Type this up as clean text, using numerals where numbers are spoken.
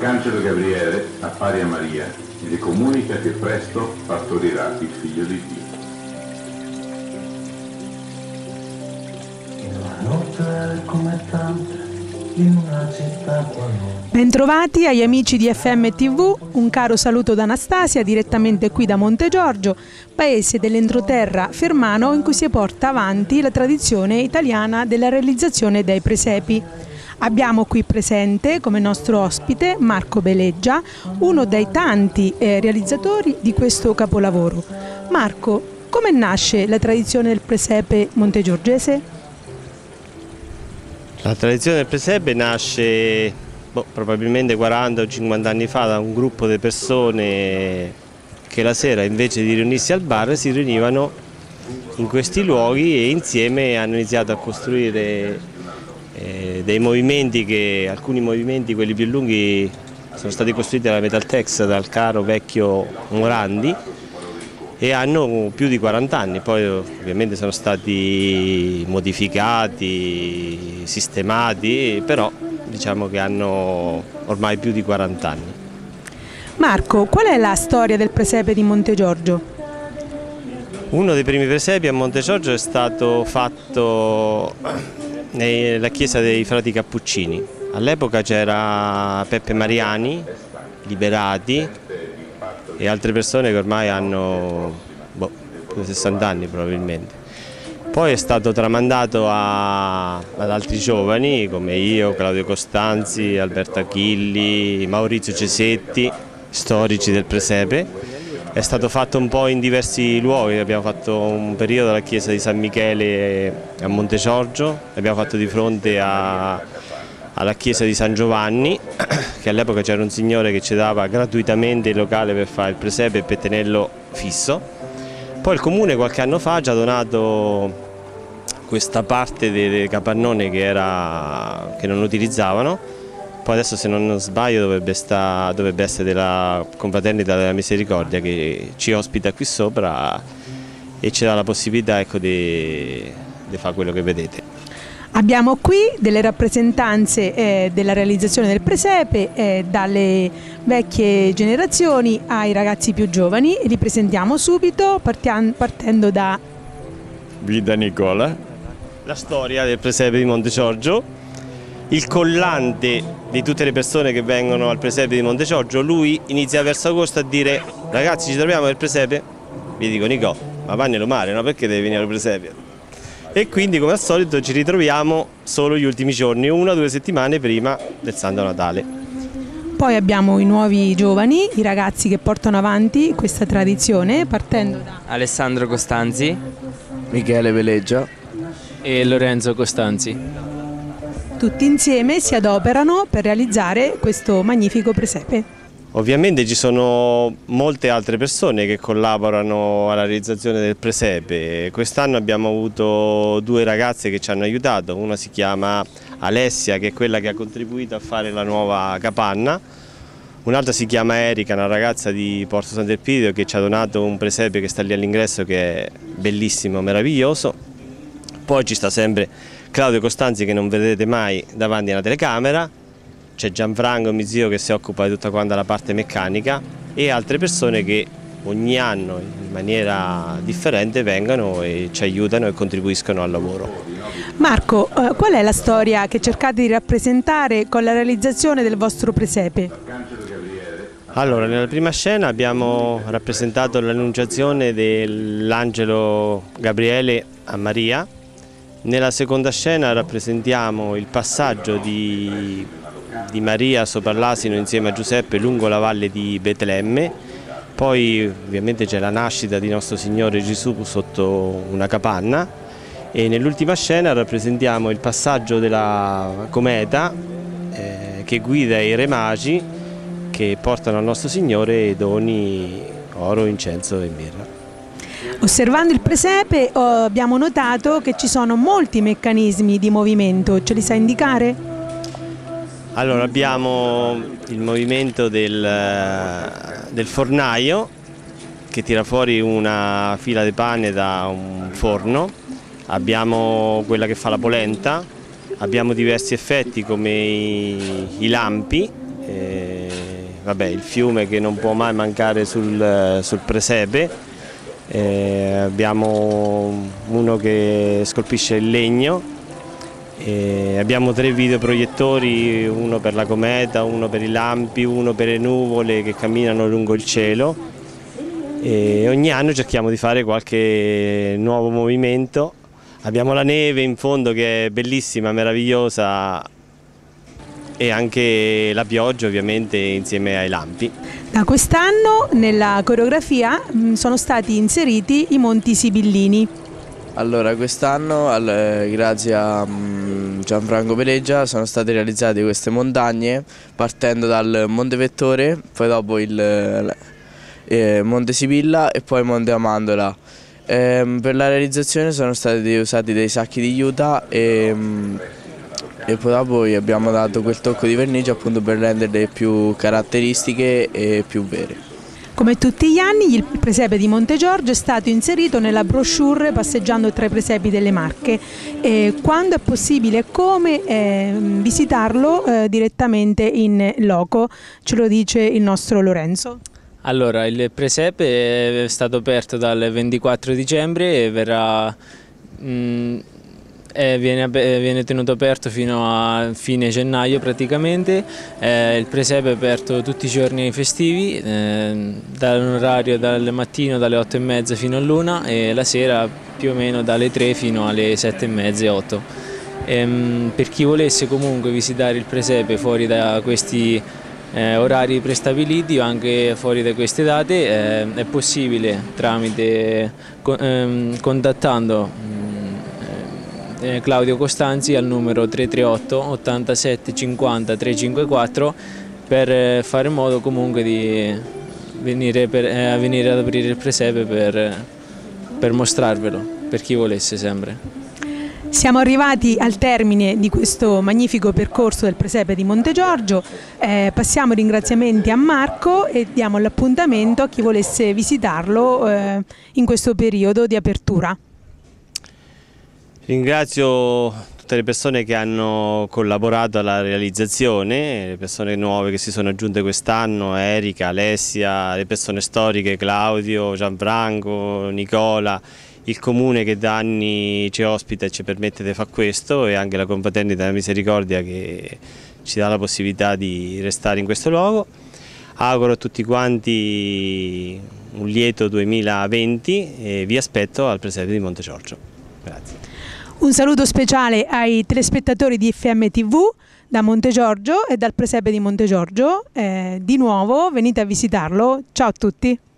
Arcangelo Gabriele appare a Maria e le comunica che presto partorirà il figlio di Dio. La notte come tante in una città qualunque. Bentrovati agli amici di FM TV, un caro saluto da Anastasia direttamente qui da Montegiorgio, paese dell'entroterra fermano in cui si porta avanti la tradizione italiana della realizzazione dei presepi. Abbiamo qui presente come nostro ospite Marco Beleggia, uno dei tanti realizzatori di questo capolavoro. Marco, come nasce la tradizione del presepe montegiorgese? La tradizione del presepe nasce probabilmente 40 o 50 anni fa da un gruppo di persone che la sera, invece di riunirsi al bar, si riunivano in questi luoghi e insieme hanno iniziato a costruire dei movimenti alcuni movimenti, quelli più lunghi, sono stati costruiti dalla Metaltex, dal caro vecchio Morandi, e hanno più di 40 anni, poi ovviamente sono stati modificati, sistemati, però diciamo che hanno ormai più di 40 anni. Marco, qual è la storia del presepe di Montegiorgio? Uno dei primi presepi a Montegiorgio è stato fatto nella chiesa dei frati Cappuccini. All'epoca c'era Peppe Mariani, Liberati e altre persone che ormai hanno 60 anni probabilmente. Poi è stato tramandato ad altri giovani come io, Claudio Costanzi, Alberto Achilli, Maurizio Cesetti, storici del presepe. È stato fatto un po' in diversi luoghi, abbiamo fatto un periodo alla chiesa di San Michele a Montegiorgio, abbiamo fatto di fronte alla chiesa di San Giovanni, che all'epoca c'era un signore che ci dava gratuitamente il locale per fare il presepe e per tenerlo fisso. Poi il comune qualche anno fa ci ha donato questa parte del capannone che non utilizzavano. Poi adesso, se non sbaglio, dovrebbe essere della Confraternita della Misericordia che ci ospita qui sopra e ci dà la possibilità, ecco, di fare quello che vedete. Abbiamo qui delle rappresentanze della realizzazione del presepe, dalle vecchie generazioni ai ragazzi più giovani, e li presentiamo subito partendo da Guida Nicola. La storia del presepe di Montegiorgio, il collante di tutte le persone che vengono al presepe di Montegiorgio. Lui inizia verso agosto a dire: ragazzi, ci troviamo al presepe? Vi dico: Nico, ma vanni lo mare, no? Perché devi venire al presepe? E quindi, come al solito, ci ritroviamo solo gli ultimi giorni, 1 o 2 settimane prima del Santo Natale. Poi abbiamo i nuovi giovani, i ragazzi che portano avanti questa tradizione, partendo da Alessandro Costanzi, Michele Beleggia e Lorenzo Costanzi. Tutti insieme si adoperano per realizzare questo magnifico presepe. Ovviamente ci sono molte altre persone che collaborano alla realizzazione del presepe. Quest'anno abbiamo avuto 2 ragazze che ci hanno aiutato. Una si chiama Alessia, che è quella che ha contribuito a fare la nuova capanna. Un'altra si chiama Erika, una ragazza di Porto Sant'Elpidio, che ci ha donato un presepe che sta lì all'ingresso, che è bellissimo, meraviglioso. Poi ci sta sempre Claudio Costanzi, che non vedete mai davanti a una telecamera. C'è Gianfranco, mio zio, che si occupa di tutta quanta la parte meccanica, e altre persone che ogni anno in maniera differente vengono e ci aiutano e contribuiscono al lavoro. Marco, qual è la storia che cercate di rappresentare con la realizzazione del vostro presepe? Allora, nella prima scena abbiamo rappresentato l'annunciazione dell'angelo Gabriele a Maria. Nella seconda scena rappresentiamo il passaggio di Maria sopra l'asino insieme a Giuseppe lungo la valle di Betlemme. Poi ovviamente c'è la nascita di nostro Signore Gesù sotto una capanna, e nell'ultima scena rappresentiamo il passaggio della cometa che guida i re magi che portano al nostro Signore doni, oro, incenso e mirra. Osservando il presepe abbiamo notato che ci sono molti meccanismi di movimento, ce li sa indicare? Allora, abbiamo il movimento del fornaio che tira fuori una fila di pane da un forno, abbiamo quella che fa la polenta, abbiamo diversi effetti come i lampi, il fiume che non può mai mancare sul presepe. Abbiamo uno che scolpisce il legno, abbiamo 3 videoproiettori, uno per la cometa, uno per i lampi, uno per le nuvole che camminano lungo il cielo, e ogni anno cerchiamo di fare qualche nuovo movimento. Abbiamo la neve in fondo che è bellissima, meravigliosa, e anche la pioggia ovviamente insieme ai lampi. Da quest'anno nella coreografia sono stati inseriti i Monti Sibillini. Allora, quest'anno, grazie a Gianfranco Peleggia, sono state realizzate queste montagne partendo dal Monte Vettore, poi dopo il Monte Sibilla e poi Monte Amandola. Per la realizzazione sono stati usati dei sacchi di juta e poi dopo abbiamo dato quel tocco di vernice appunto per renderle più caratteristiche e più vere. Come tutti gli anni il presepe di Montegiorgio è stato inserito nella brochure Passeggiando tra i presepi delle Marche. Quando è possibile e come visitarlo direttamente in loco? Ce lo dice il nostro Lorenzo. Allora, il presepe è stato aperto dal 24 dicembre e viene tenuto aperto fino a fine gennaio praticamente. Il presepe è aperto tutti i giorni festivi, dall'orario dal mattino dalle 8:30 fino all'1 e la sera più o meno dalle 3 fino alle 7:30, 8. Per chi volesse comunque visitare il presepe fuori da questi orari prestabiliti o anche fuori da queste date, è possibile tramite contattando Claudio Costanzi al numero 338 87 50 354 per fare in modo comunque di venire ad aprire il presepe per mostrarvelo, per chi volesse sempre. Siamo arrivati al termine di questo magnifico percorso del presepe di Montegiorgio. Passiamo i ringraziamenti a Marco e diamo l'appuntamento a chi volesse visitarlo in questo periodo di apertura. Ringrazio tutte le persone che hanno collaborato alla realizzazione, le persone nuove che si sono aggiunte quest'anno, Erika, Alessia, le persone storiche, Claudio, Gianfranco, Nicola, il comune che da anni ci ospita e ci permette di fare questo, e anche la Confraternita della Misericordia che ci dà la possibilità di restare in questo luogo. Auguro a tutti quanti un lieto 2020 e vi aspetto al presepe di Montegiorgio. Grazie. Un saluto speciale ai telespettatori di FM TV da Montegiorgio e dal presepe di Montegiorgio. Di nuovo venite a visitarlo. Ciao a tutti.